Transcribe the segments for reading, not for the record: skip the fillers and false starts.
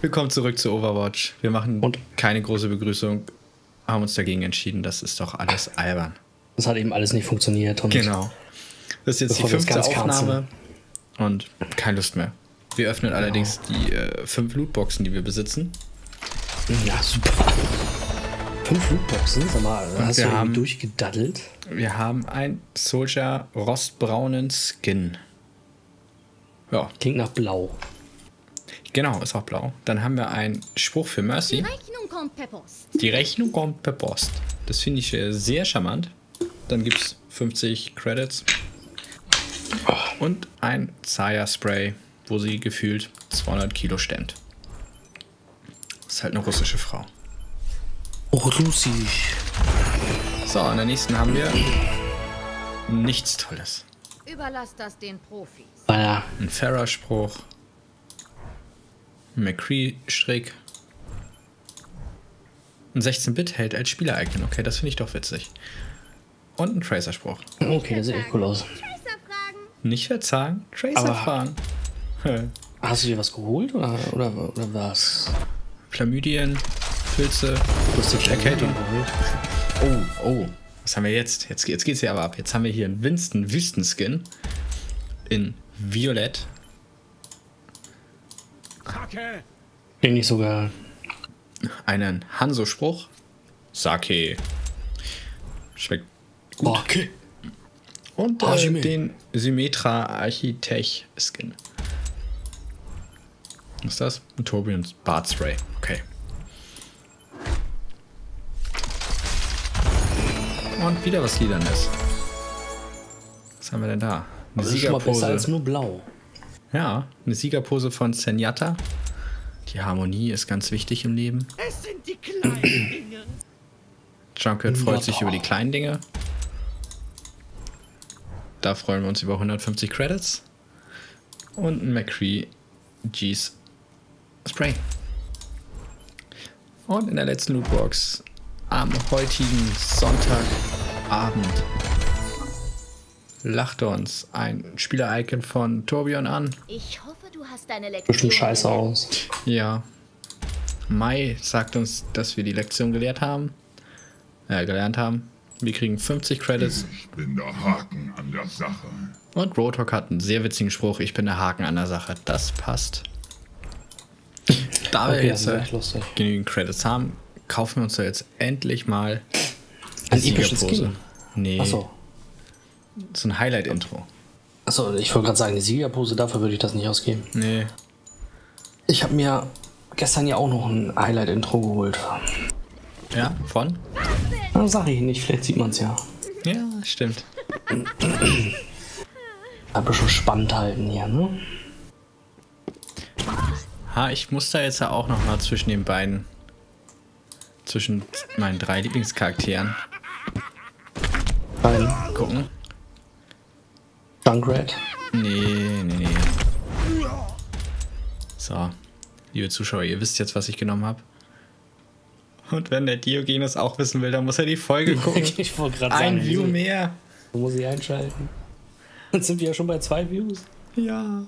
Willkommen zurück zu Overwatch. Wir machen Und? keine große Begrüßung, haben uns dagegen entschieden. Das ist doch alles albern. Das hat eben alles nicht funktioniert. Und Genau. Das ist jetzt die bevor wir uns 5. ganz Aufnahme und keine Lust mehr. Wir öffnen allerdings die 5 Lootboxen, die wir besitzen. Ja, super. 5 Lootboxen, sag mal, hast du wir irgendwie haben- durchgedaddelt? Wir haben einen Soldier rostbraunen Skin. Ja, Klingt nach Blau. genau, ist auch blau. Dann haben wir einen Spruch für Die Mercy. Rechnung kommt per Post. Die Rechnung kommt per Post. Das finde ich sehr charmant. Dann gibt es 50 Credits. Und ein Zaya-Spray, wo sie gefühlt 200 Kilo stemmt. Ist halt eine russische Frau. Oh, russisch. So, in der nächsten haben wir nichts Tolles. Überlass das den Profis. Naja, Ein Farah-Spruch. Ein McCree-Strick. Ein 16-Bit-Held als Spieler-Icon. Okay, das finde ich doch witzig. Und ein Tracer-Spruch. okay, das sieht echt cool aus. Tracer-Fragen? Nicht verzagen, Tracer Aber- fragen. Hast du dir was geholt oder was? Chlamydien, Pilze, Du hast dir Erkältung. geholt. Oh, was haben wir jetzt? Jetzt geht's hier aber ab. Jetzt haben wir hier einen Winston Wüstenskin in Violett. Klingt nicht sogar. Einen Hanzo-Spruch. Sake. Schmeckt gut. Okay. Und Hajime. den Symmetra Architech Skin. Was ist das? Ein Torbjörns Bart Spray. Okay. Und wieder was Liedernes. Was haben wir denn da? Eine Das ist schon mal besser als Siegerpose. nur Blau. Ja, eine Siegerpose von Zenyatta. Die Harmonie ist ganz wichtig im Leben. Es sind die kleinen Dinge. Junkrat freut sich Ja. über die kleinen Dinge. Da freuen wir uns über 150 Credits. Und ein McCree G's Spray. Und in der letzten Lootbox am heutigen Sonntagabend lachte uns ein Spieler-Icon von Torbjörn an. Ich hoffe, du hast deine Lektion. Bestimmt scheiße gelernt. aus. Ja. Mai sagt uns, dass wir die Lektion gelernt haben. Wir kriegen 50 Credits. Ich bin der Haken an der Sache. Und Roadhog hat einen sehr witzigen Spruch. Ich bin der Haken an der Sache. Das passt. Da wir Okay, jetzt das ist echt lustig. genügend Credits haben, kaufen wir uns da jetzt endlich mal Ein die episches Siegerpose. Skin. Nee, Achso. so ein Highlight-Intro. Achso, ich wollte gerade sagen, die Siegerpose, dafür würde ich das nicht ausgeben. Nee. Ich habe mir gestern ja auch noch ein Highlight-Intro geholt. Ja, von? Na, sag ich nicht, vielleicht sieht man es ja. Ja, stimmt. Aber schon spannend halten hier, ne? Ha, ich muss da jetzt ja auch noch mal zwischen den beiden, zwischen meinen 3 Lieblingscharakteren Ein gucken. Junkrat. Nee. So, liebe Zuschauer, ihr wisst jetzt, was ich genommen habe. Und wenn der Diogenes auch wissen will, dann muss er die Folge gucken. Ich wollte gerade sagen, Ein View mehr. wo muss ich einschalten? Jetzt sind wir ja schon bei 2 Views. Ja.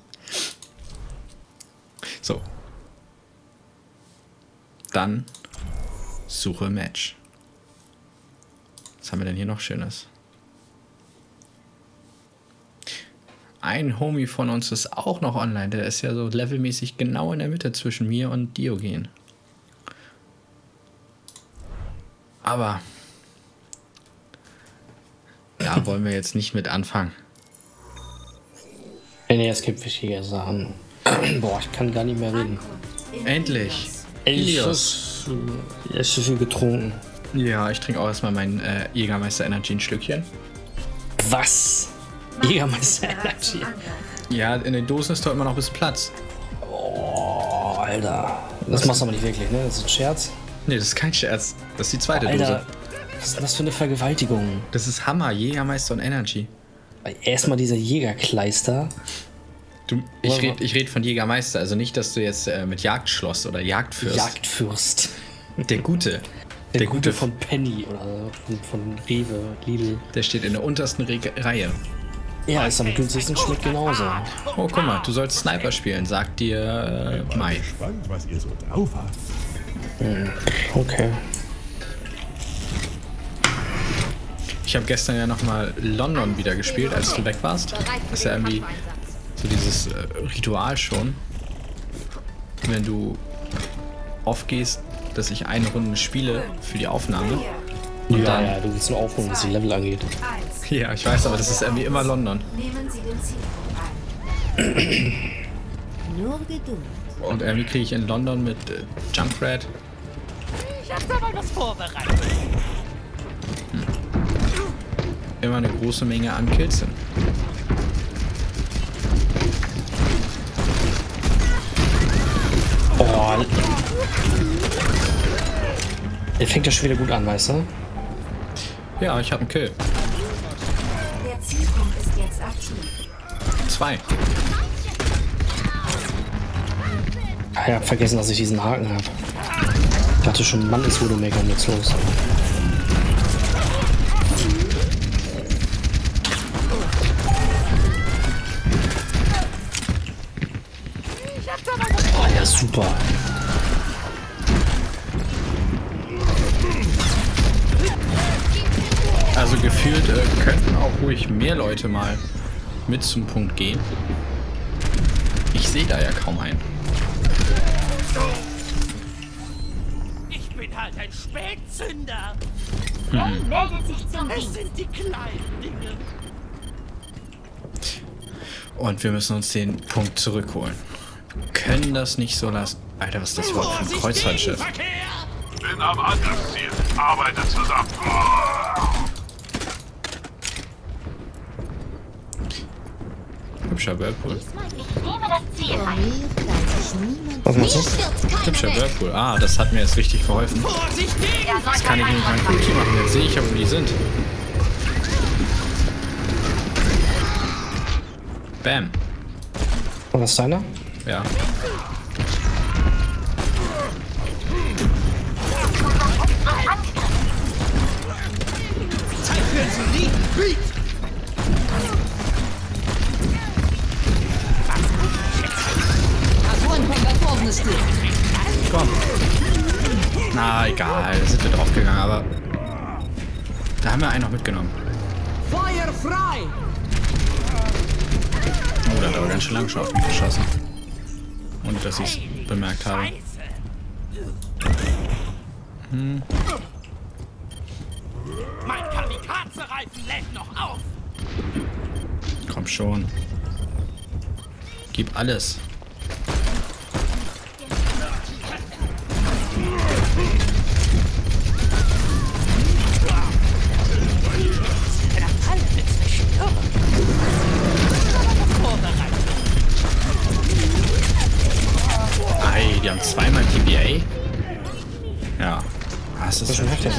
So. Dann suche Match. Was haben wir denn hier noch Schönes? Ein Homie von uns ist auch noch online. Der ist ja so levelmäßig genau in der Mitte zwischen mir und Diogen. Aber da wollen wir jetzt nicht mit anfangen. Nee, es gibt wichtige Sachen. Boah, ich kann gar nicht mehr reden. Endlich. Ich Ilios. habe zu viel getrunken. Ja, ich trinke auch erstmal mein Jägermeister Energy ein Stückchen. Was? Jägermeister Energy. Ja, in den Dosen ist doch immer noch ein bisschen Platz. Oh, Alter. Das machst du aber nicht wirklich, ne? Das ist ein Scherz. Nee, das ist kein Scherz. Das ist die zweite Alter, Dose. was ist denn das für eine Vergewaltigung? Das ist Hammer, Jägermeister und Energy. Erstmal dieser Jägerkleister. Ich red von Jägermeister, also nicht, dass du jetzt mit Jagdschloss oder Jagdfürst. Jagdfürst. Der Gute. Der Gute von Penny oder von Rewe, Lidl. Der steht in der untersten Reihe. Ja, ist am günstigsten, schmeckt genauso. Oh, guck mal, du sollst Sniper spielen, sagt dir Mai. Gespannt, was ihr so drauf habt. Okay. Ich habe gestern ja nochmal London wieder gespielt, als du weg warst. Das ist ja irgendwie so dieses Ritual schon. Wenn du aufgehst, dass ich eine Runde spiele für die Aufnahme. Und Ja, dann, ja, du willst nur aufholen, was die Level angeht. ja, ich weiß, aber das ist irgendwie immer London. Nehmen Sie den Zielpunkt ein. Nur Geduld. Und irgendwie kriege ich in London mit Junkrat Ich hab da mal was vorbereitet. immer eine große Menge an Kills hin. Oh. Er fängt ja schon wieder gut an, weißt du? Ja, ich habe einen Kill. Der Zielpunkt ist jetzt aktiv. 2. Ich hab vergessen, dass ich diesen Haken habe. Ich dachte schon, Mann, ist Widowmaker jetzt los. Oh, ja, super. Also gefühlt könnten auch ruhig mehr Leute mal mit zum Punkt gehen. Ich sehe da ja kaum einen. Ich bin halt ein Spätzünder. Meldet sich zum Es Dienst. sind die kleinen Dinge. Und wir müssen uns den Punkt zurückholen. Wir können das nicht so lassen. Alter, was ist das überhaupt für ein Kreuzfahrtschiff? Verkehr! Bin am Angriffsziel. Arbeite zusammen. Hübscher Whirlpool. Was machst du? Hübscher Whirlpool. Ah, das hat mir jetzt richtig geholfen. Vorsichtig! Das kann ich nicht mein Cookie machen. Jetzt sehe ich ja, wo die sind. Bam. Und was ist deiner? Ja. Zeit für Insulin! Beat! Komm. Na, egal. Da sind wir draufgegangen, aber da haben wir einen noch mitgenommen. Feuer frei! Oh, der hat aber ganz schön lang schon auf mich geschossen. Ohne dass ich es bemerkt habe. Mein Kamikaze-Reifen lädt noch auf! Komm schon. Gib alles. Ei, die haben zweimal TBA. Ja. Was ist das Schon heftig, ne?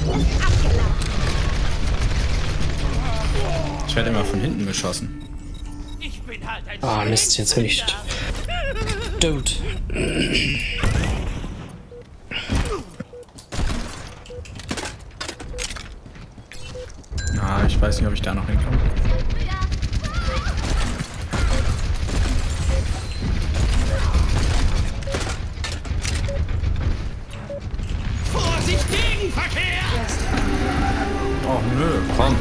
Ich werde immer von hinten beschossen. Ich bin halt ein Ah, Mist, jetzt bin ich tot. Ah, ich weiß nicht, ob ich da noch hinkomme. Vorsicht, Gegenverkehr! Oh nö, komm.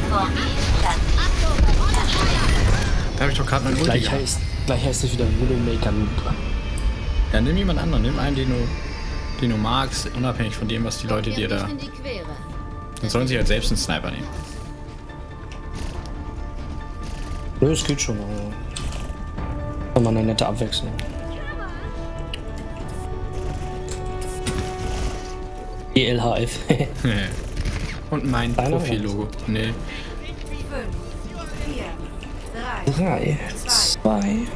Da habe ich doch gerade mein Ulti Gleich gehabt. heißt es wieder Widowmaker Noob. Ja, nimm jemand anderen. Nimm einen, den du magst, unabhängig von dem, was die Leute dir da... In die Quere. Dann sollen sie halt selbst einen Sniper nehmen. Nö, es geht schon. Also. Mal eine nette Abwechslung. ELHF. Und mein Deiner Profillogo. Nee. 5, 4, 3, 3, 2, 1. 1. Nehmen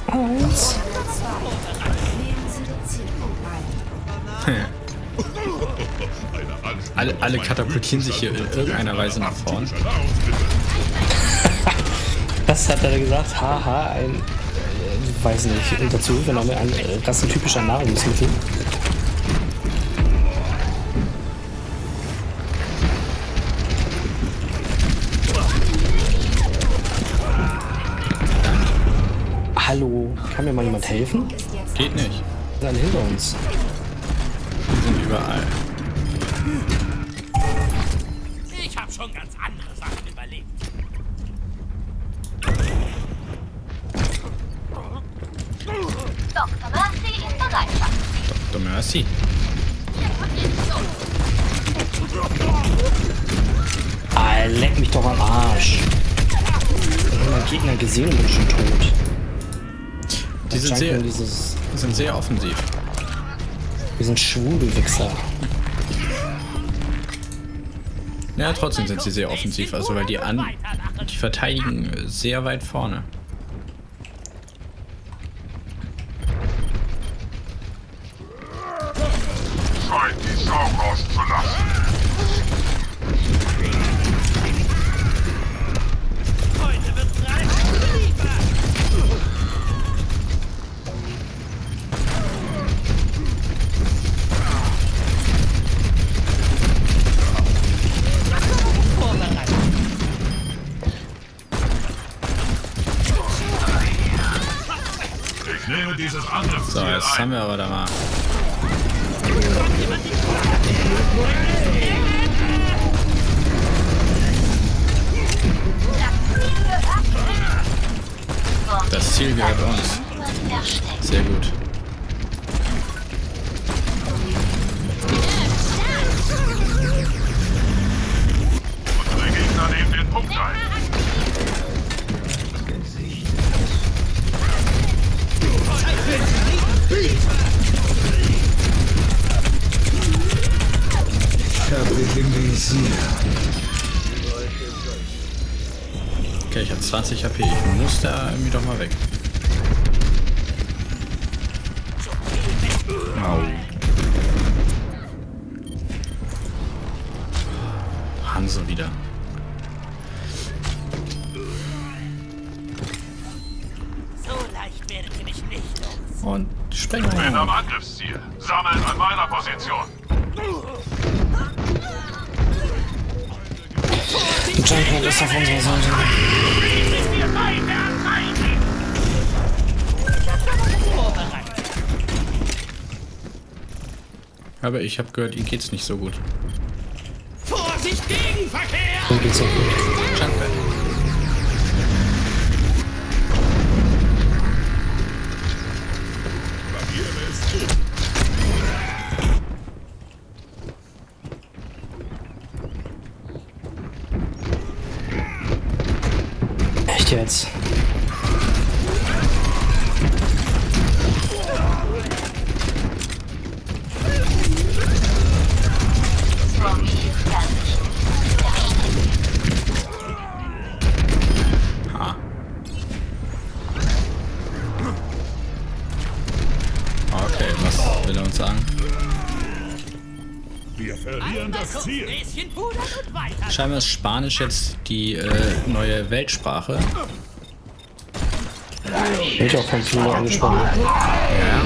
Sie den Zielpunkt ein. Alle katapultieren sich hier in irgendeiner Weise nach vorn. Das hat er gesagt. Haha, ein. Weiß nicht. Und dazu übernommen ein rassentypischer Nahrungsmittel. Kann mir mal jemand helfen? Ist jetzt Geht nicht. Dann hinter uns. Die sind überall. Ich habe schon ganz andere Sachen überlebt. Dr. Mercy in Bereitschaft. Dr. Mercy. Ah, leck mich doch am Arsch. Ich habe meinen Gegner gesehen und bin schon tot. Die sind Anscheinend sehr, nur dieses, sind sehr offensiv. wir sind schwule Wichser. Ja, trotzdem sind sie sehr offensiv, also weil die verteidigen sehr weit vorne. Scheint die Sau rauszulassen. Heute wird reich geliefert. Vorbereitet. Ich nehme dieses Angriffsziel So, jetzt ein. haben wir aber da mal. Das Ziel gehört uns. Sehr gut. Unsere Gegner nehmen den Punkt ein. Okay, ich habe 20 HP. Ich muss da irgendwie doch mal weg. Au. Hanzo wieder. So leicht werdet ihr mich nicht los. Und Sprengung. Bin am Angriffsziel. Sammeln an meiner Position. Junkhead ist auf unserer Seite. Aber ich habe gehört, ihm geht's nicht so gut. Vorsicht, Gegenverkehr! Mir geht's auch gut. Junkhead. Echt jetzt? Ha. Okay, was will er uns sagen? Wir verlieren das Ziel. Näschen pudern und weiter. Scheinbar ist Spanisch jetzt die neue Weltsprache. Hätte auch kein Fehler angesprochen. Ja.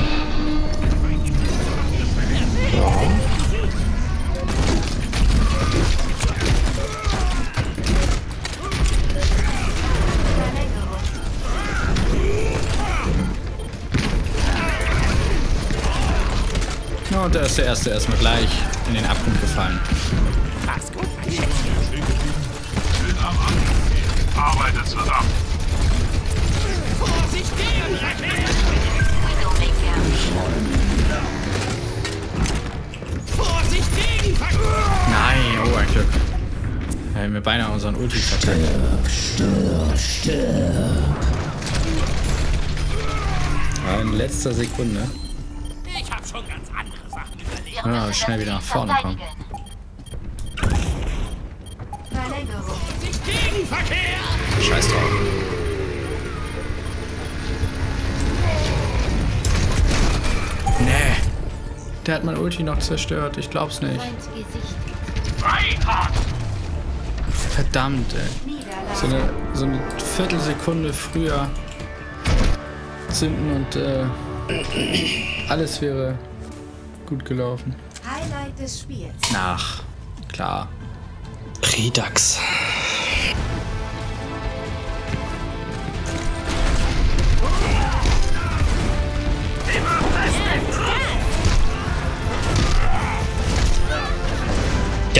Ja, und da ist der erste erstmal gleich in den Abgrund gefallen. Mach's gut, mein Schätzchen. Bin am Angriffsziel. Arbeite zusammen. Vorsicht, Gegenverkehr! Vorsicht, Gegenverkehr! Nein, oh ein Glück. Da haben wir beinahe unseren Ulti verteilt. Ja, in letzter Sekunde. Ich hab schon ganz andere Sachen überlebt. Ja, schnell wieder nach vorne kommen. Verlängerung. Vorsicht, Gegenverkehr! Scheiß drauf. Nee. Der hat mein Ulti noch zerstört. Ich glaub's nicht. Feindgesicht. Reinhard! Verdammt, ey. So eine Viertelsekunde früher zünden und alles wäre gut gelaufen. Highlight des Spiels. Ach, klar. Redux.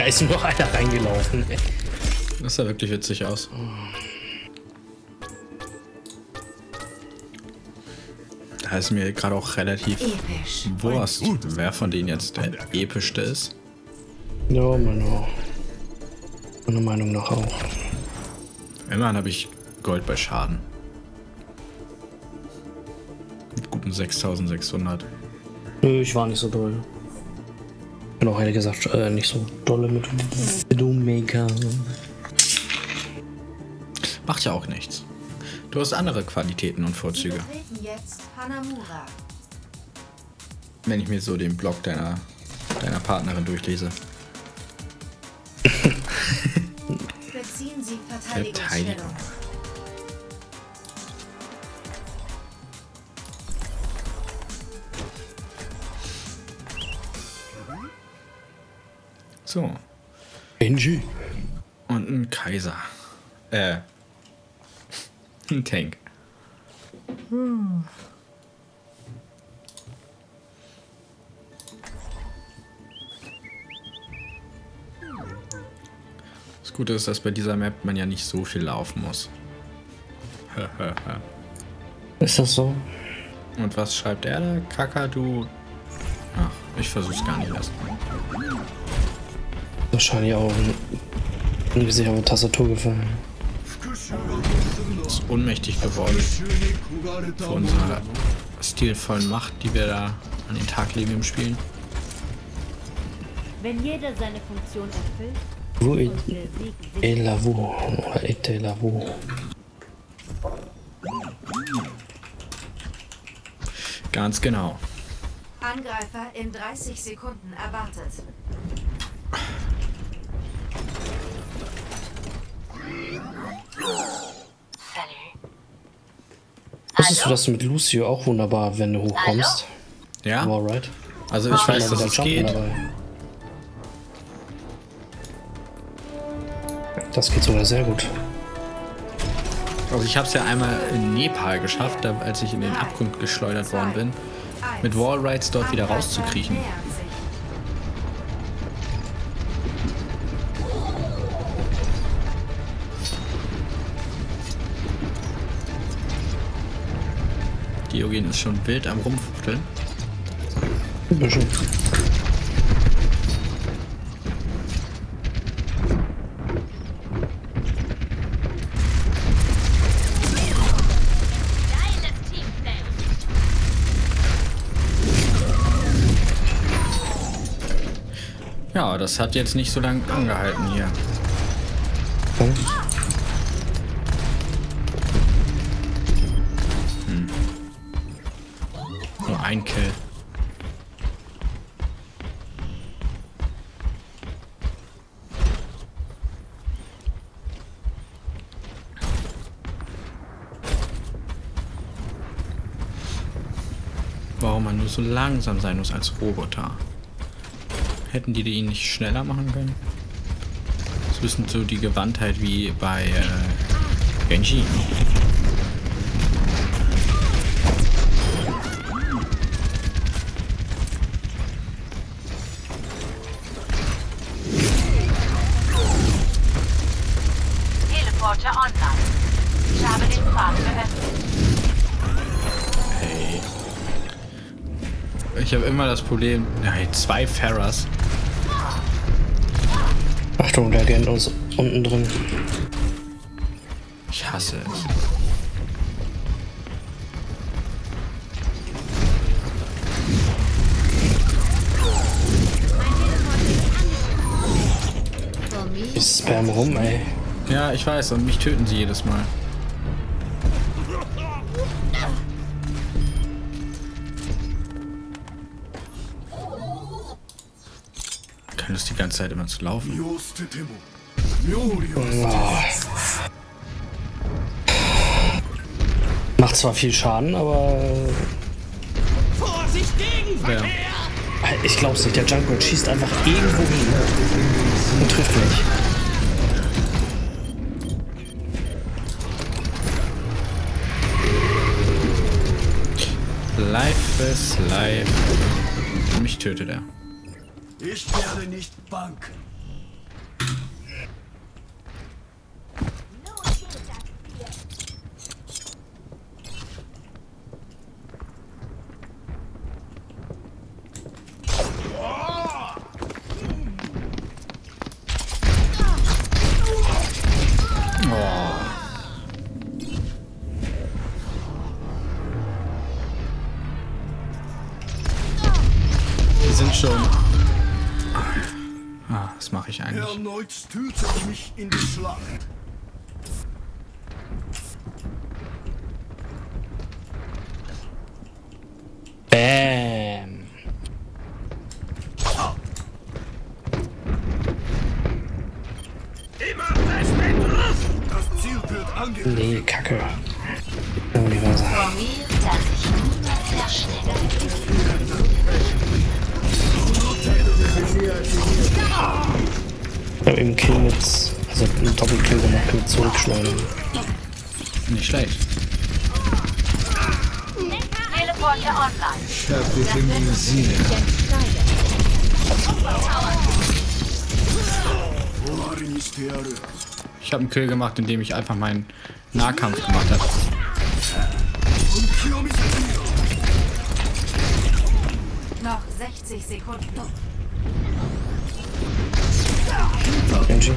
Da ist nur einer reingelaufen. Das sah wirklich witzig aus. Da ist mir gerade auch relativ Episch. Wurst, wer von denen jetzt der epischste ist. Ja, meiner Meinung nach auch. Immerhin habe ich Gold bei Schaden. Mit guten 6600. Nö, ich war nicht so doll. Bin auch ehrlich gesagt nicht so dolle mit Widowmaker. Macht ja auch nichts. Du hast andere Qualitäten und Vorzüge. Betreten jetzt Hanamura. Wenn ich mir so den Blog deiner Partnerin durchlese. Beziehen Sie Verteidigungsstellung. So. Benji. Und ein Kaiser. Ein Tank. Das Gute ist, dass bei dieser Map man ja nicht so viel laufen muss. Ist das so? Und was schreibt er da? Kakadu. Ach, ich versuch's gar nicht erst. Wahrscheinlich auch ein Gesicht auf die Tastatur gefallen. Ist ohnmächtig geworden für unsere stilvollen Macht, die wir da an den Tag legen im Spielen. Wenn jeder seine Funktion erfüllt, Wo est und der Weg sich la wo? Oder était la wo? Ganz genau. Angreifer in 30 Sekunden erwartet. Wusstest du, dass du mit Lucio auch wunderbar, wenn du hochkommst? Ja? Alright. Also ich weiß, dass es geht. Das geht sogar sehr gut. Also ich habe es ja einmal in Nepal geschafft, als ich in den Abgrund geschleudert worden bin, mit Wallrides dort wieder rauszukriechen. Diogen ist schon wild am Rumfuchteln. Ein bisschen. geiles Teamplay. Ja, das hat jetzt nicht so lange angehalten hier. Nur ein Kill. Warum man nur so langsam sein muss als Roboter. Hätten die ihn nicht schneller machen können? Das ist ein bisschen so die Gewandtheit wie bei Genji. Teleporter online. Ich habe den Pfad geöffnet. Hey. Ich habe immer das Problem, hey, 2 Pharahs. Achtung, der Agent ist unten drin. Ich hasse es. Ich spam rum, ey. Ja, ich weiß, und mich töten sie jedes Mal. Keine Lust, die ganze Zeit immer zu laufen. Macht zwar viel Schaden, aber Vorsicht, Gegenverkehr! ich glaub's nicht. Der Junkrat schießt einfach irgendwo hin und trifft mich. Life is life. Mich tötet er. Ich werde nicht banken. die sind schon... was mache ich eigentlich? Erneut stürze ich mich in die Schlacht. Bam. Das Ziel wird angegriffen. Nee, Kacke. Universal. Vor mir darf sich niemand verstecken. Ich habe eben Kill mit, also einen Doppelkill gemacht mit Zurückschleudern. Nicht schlecht. Teleporter online. Ich habe einen Kill gemacht, indem ich einfach meinen Nahkampf gemacht habe. Noch 60 Sekunden. Genji.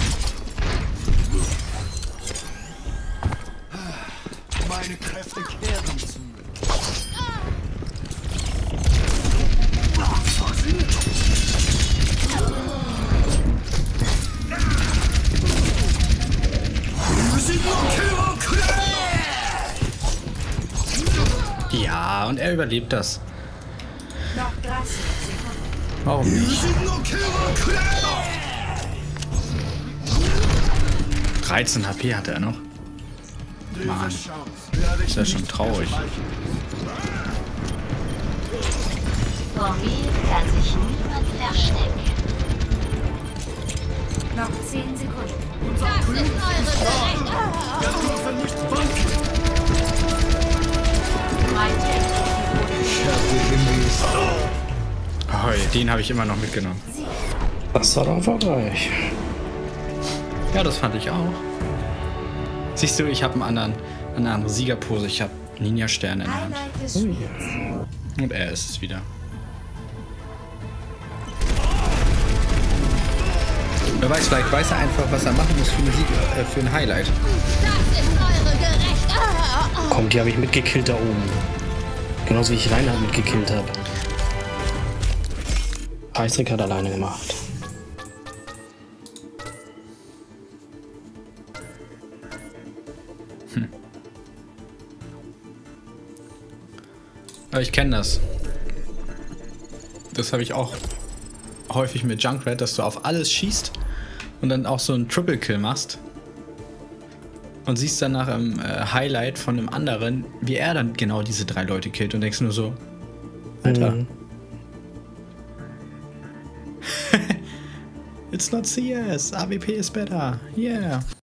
Meine Kräfte kehren zu. Ja, und er überlebt das. Noch 30 Sekunden. Warum nicht? 13 HP hat er noch. Mann, ist ja schon traurig. Vor mir kann sich niemand verstecken. Noch 10 Sekunden. Mein Oh, den habe ich immer noch mitgenommen. Das war doch erfolgreich. Ja, das fand ich auch. Siehst du, ich habe eine andere Siegerpose. Ich habe Ninja-Sterne in der Hand. Highlight des Spiels. Und er ist es wieder. Wer weiß, vielleicht weiß er einfach, was er machen muss für ein Highlight. Komm, die habe ich mitgekillt da oben. Genauso wie ich Reinhard mitgekillt habe. Heißrick hat alleine gemacht. Aber ich kenne das. Das habe ich auch häufig mit Junkrat, dass du auf alles schießt und dann auch so einen Triple Kill machst. Und siehst danach im Highlight von einem anderen, wie er dann genau diese 3 Leute killt und denkst nur so, Alter. It's not CS, AWP is better. Yeah.